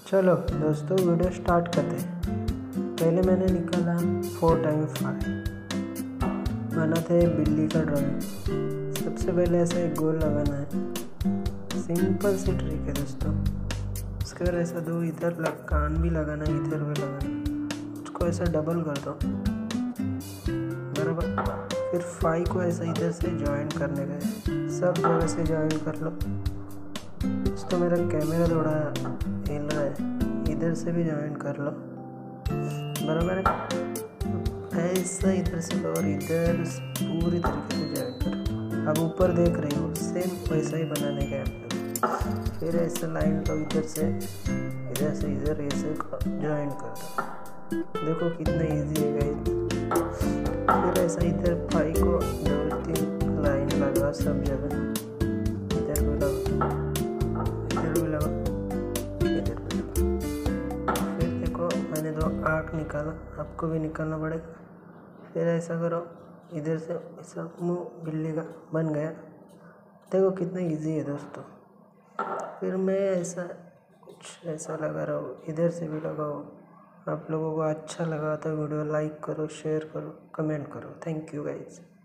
चलो दोस्तों video start करते हैं। पहले मैंने निकाला 4 टाइम 5 बनाते हैं बिल्ली का ड्राइंग। सबसे पहले ऐसा एक गोल लगाना है, सिंपल सी ट्रिक है दोस्तों। उसके बाद ऐसा दो इधर कान भी लगाना है, इधर भी लगाना, उसको ऐसा डबल कर दो बराबर। फिर 5 को ऐसा इधर से ज्वाइन करने का है, सब जगह से ज्वाइन कर लो। तो मेरा कैमरा थोड़ा हिल रहा है, इधर से भी ज्वाइन कर लो बराबर है। ऐसा इधर से लो और इधर पूरी तरीके से ज्वाइन करो। अब ऊपर देख रही हो, सेम वैसा ही बनाने का है। फिर ऐसा लाइन लो, इधर से इधर ऐसे ज्वाइन कर दो। देखो कितना इजी है गाइस। फिर ऐसा इधर 5 को 2-3 लाइन लगा सब जगह, इधर भी लगा, इधर भी लगा, इधर भी लगा। फिर देखो मैंने 2 आँख निकाला, आपको भी निकालना पड़ेगा। फिर ऐसा करो, इधर से ऐसा मुँह बिल्ली का बन गया। देखो कितना इजी है दोस्तों। फिर मैं ऐसा कुछ ऐसा लगा रहा हूँ, इधर से भी लगाओ। आप लोगों को अच्छा लगा तो वीडियो लाइक करो, शेयर करो, कमेंट करो। Thank you guys.